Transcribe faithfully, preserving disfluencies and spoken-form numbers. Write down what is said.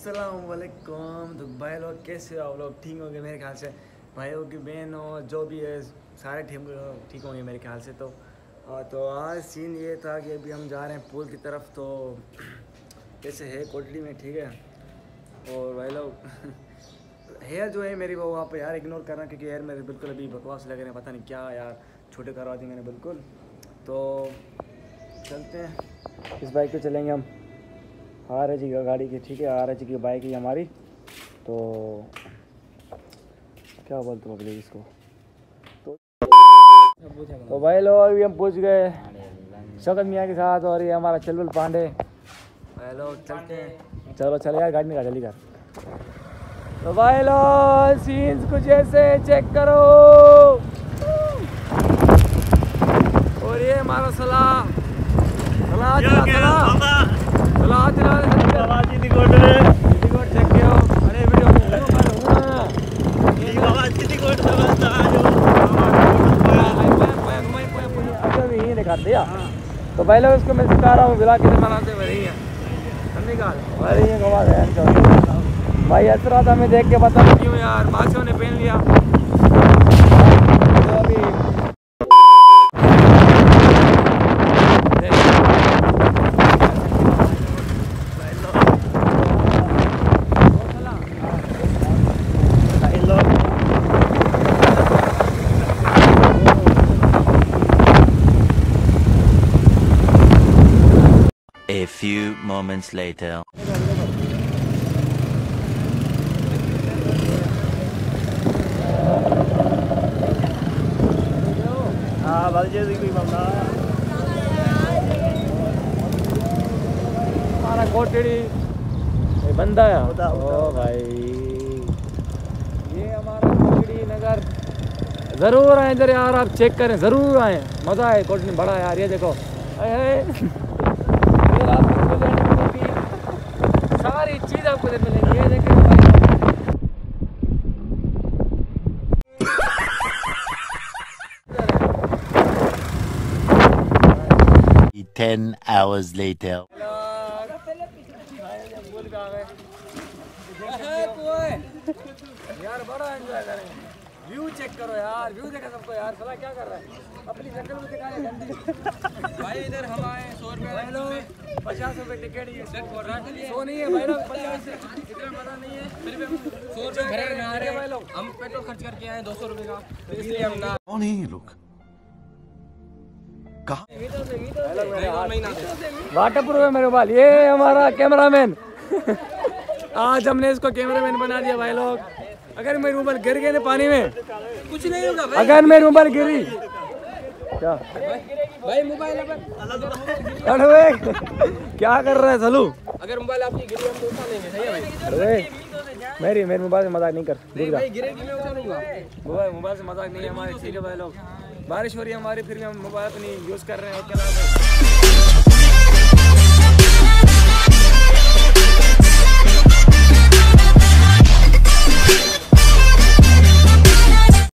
अस्सलामुअलैकुम। तो भाई लोग कैसे हो? आप लोग ठीक होंगे मेरे ख्याल से। भाइयों की बहन हो जो भी है सारे ठीक ठीक होंगे मेरे ख्याल से। तो आ, तो आज सीन ये था कि अभी हम जा रहे हैं पुल की तरफ। तो कैसे है कोटली में, ठीक है। और भाई लोग हेयर जो है मेरी वो वहाँ पे यार इग्नोर करना, क्योंकि हेयर मेरे बिल्कुल अभी बकवास लग रहे हैं, पता नहीं क्या यार छोटे करवा दी मैंने बिल्कुल। तो चलते हैं, इस बाइक पे चलेंगे हम। आर एच की गाड़ी की, ठीक है, आर एच की बाइक है हमारी। तो क्या बोलते हो प्लीज इसको। तो, तो भाई लोग अभी हम पहुंच गए शौकत मियाँ के साथ, और ये हमारा चलबुल पांडे। भाई लोग चलते हैं, चलो चले यार, गाड़ी निकाल जल्दी कर। तो भाई लोग सीन्स कुछ ऐसे चेक करो। और ये हमारा सलाह सलाह चला सलाह सलाह चला आवाज जी कोड रे जी कोड चेक कियो। अरे वीडियो में कर हूं ये आवाज जी कोड समझता आ जो अच्छा भी दिखा दिया। तो पहले उसको मैं सिखा रहा हूँ बिला कैसे बनाते हैं। वही है निकाल वही है घुमा दे भाई। ऐसा था मैं देख के बता क्यों यार माशियों ने पहन लिया। तो अभी A few moments later. हाँ बाजी कोई बंदा हमारा कोटड़ी बंदा है। ओ भाई ये हमारा कोटड़ी नगर। ज़रूर आए इधर यार, आप चेक करें, ज़रूर आए, मज़ा है। कोटड़ी बड़ा है यार, ये देखो सारी चीज़ आपको इधर मिलेंगी। ये देखें Ten hours later. यार बड़ा एंजॉय करें। व्यू चेक करो यार, व्यू देखा सबको यार। साला क्या कर रहा है, अपनी शक्ल में दिखा रहे गंदी। भाई इधर हम आए सौ रुपये पचास रुपये टिकट। ये सौ नहीं है भाई लोग, पचास इतना पता नहीं है, फिर भी हम सौ रुपये भरे में आ रहे हैं भाई लोग। हम पेट्रोल खर्च करके आए दो सौ रुपये का, इसलिए हम ना। कौन है ये लोग? वाटर प्रूफ है मेरे बाल। ये हमारा कैमरामैन आज हमने इसको कैमरामैन बना दिया भाई लोग। अगर मेरी मोबाइल गिर गए ना पानी में कुछ नहीं होगा भाई। अगर मेरी मोबाइल गिरी क्या भाई मोबाइल अरे क्या कर रहा है सलू। अगर मोबाइल आपकी गिरी हम तो उठा लेंगे, सही है भाई। अरे मेरी मेरी मोबाइल से मजाक नहीं कर, नहीं भाई गिरेगी मैं उठा लूंगा। मोबाइल मोबाइल से मजाक नहीं है हमारे, ठीक है भाई लोग। बारिश हो रही है हमारी, फिर भी हम मोबाइल अपनी यूज़ कर रहे हैं।